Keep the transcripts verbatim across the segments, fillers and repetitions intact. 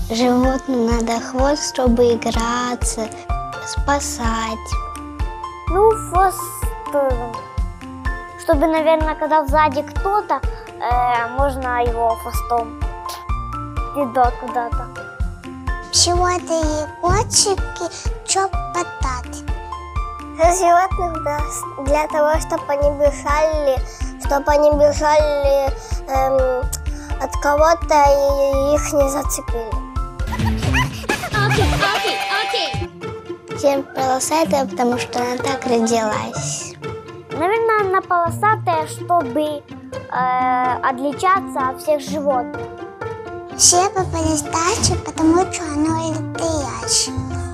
Животным надо хвост, чтобы играться, спасать. Ну, хвост, э, чтобы, наверное, когда сзади кто-то, э, можно его хвостом кидать куда-то. Животные котики чопотать. Животных да, для того, чтобы они бежали, чтобы они бежали эм, от кого-то и их не зацепили. Okay, okay, okay. Чем полосатая, потому что она так родилась. Наверное, она полосатая, чтобы э, отличаться от всех животных. Все попались дальше, потому что оно летающее.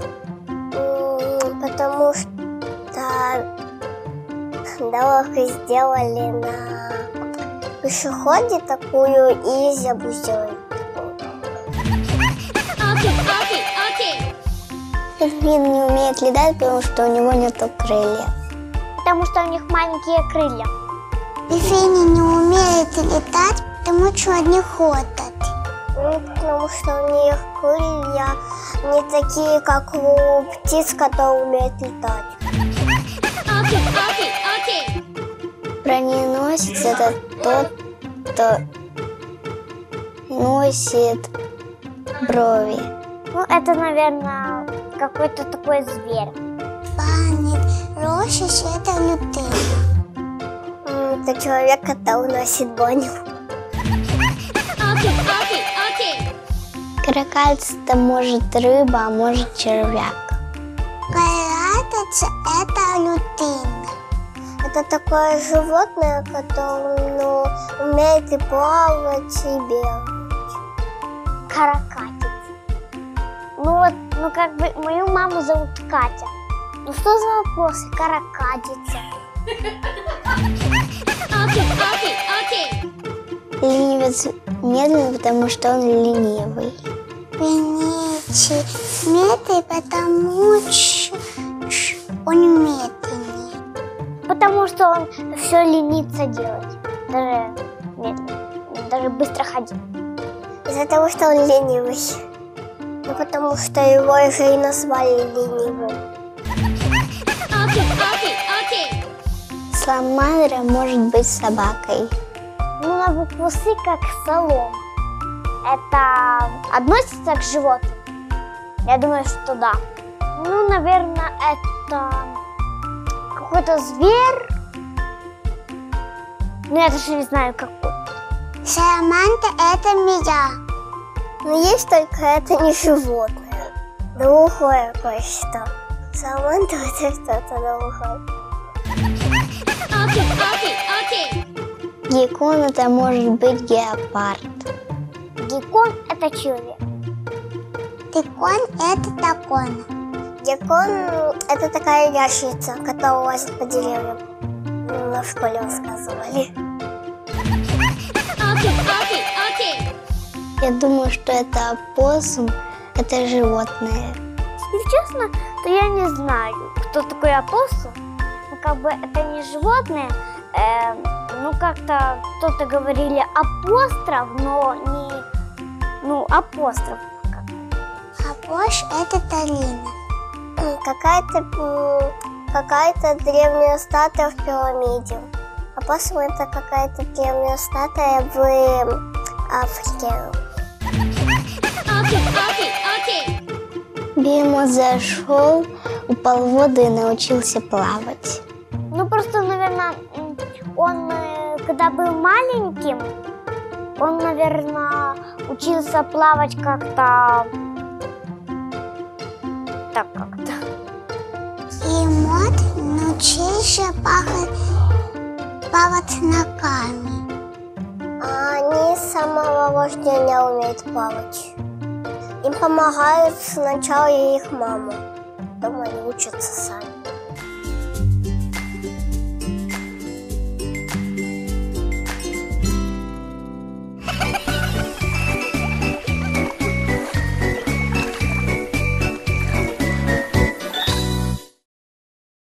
Потому что дорогу сделали на пешеходе такую и зебру сделали. Okay, okay, okay. Дельфин не умеет летать, потому что у него нет крыльев. Потому что у них маленькие крылья. Дельфины не умеют летать, потому что они ходят. Ну, потому что у них крылья не такие, как у птиц, которые умеют летать. Okay, okay, okay. Броненосец — это тот, кто носит брови. Ну, это, наверное, какой-то такой зверь. Панит рощищ — это лютый. Это человек, который носит броню. Okay, okay, okay. Каракатица — это может рыба, а может червяк. Каракатица — это лютына. Это такое животное, которое ну, умеет и плавать, и бегать. Каракатица. Ну вот, ну как бы мою маму зовут Катя. Ну что за вопросы? Каракатица. Okay, okay, okay. Ленивец медленный, потому что он ленивый. Ленивый медленный, потому что он медленный. Потому что он все ленится делать. Даже медленно, даже быстро ходить. Из-за того, что он ленивый. Ну потому что его уже и назвали ленивым. Okay, okay, okay. Саламандра может быть собакой. Ну, на букву С, как солома. Это относится к животным? Я думаю, что да. Ну, наверное, это какой-то зверь. Ну, я даже не знаю, какой. Саламандра — это змея. Но есть только это не животное. Другое кое-что. Саламандра — это что-то другое. Okay, okay, okay. Геккон — это может быть гепард. Геккон — это человек. Геккон — это дракон. Геккон — это такая ящерица, которая лазит по деревьям. Ну, в школе рассказывали. Okay, okay, okay. Я думаю, что это опоссум, это животное. Если честно, то я не знаю, кто такой опоссум. Ну, как бы это не животное. Э, ну, как-то кто-то говорили апостроф, но не... Ну, апостроф. Апош — это долина. Какая-то какая-то древняя статуя в пирамиде. Опоссум — это какая-то древняя статуя в Африке. Okay, okay, okay. Бегемот зашел, упал в воду и научился плавать. Ну, просто, наверное, он, когда был маленьким, он, наверное, учился плавать как-то... Так как-то. Бегемот научился плавать, плавать ногами. А они с самого рождения умеют плавать. Им помогают сначала их мама. Потом они учатся сами.